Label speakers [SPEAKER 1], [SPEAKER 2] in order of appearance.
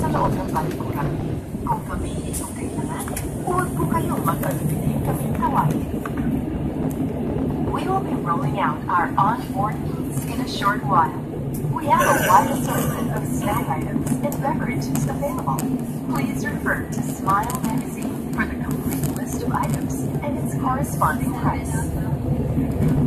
[SPEAKER 1] sa loob ng palikuran. Kung kami itong kailangan, huwag po kayong mag-alipin kaming tawagin. We will be rolling out our on-board eats in a short while. We have a wide assortment of snack items and beverages available. Please refer to Smile Magazine for the complete list of items and its corresponding price.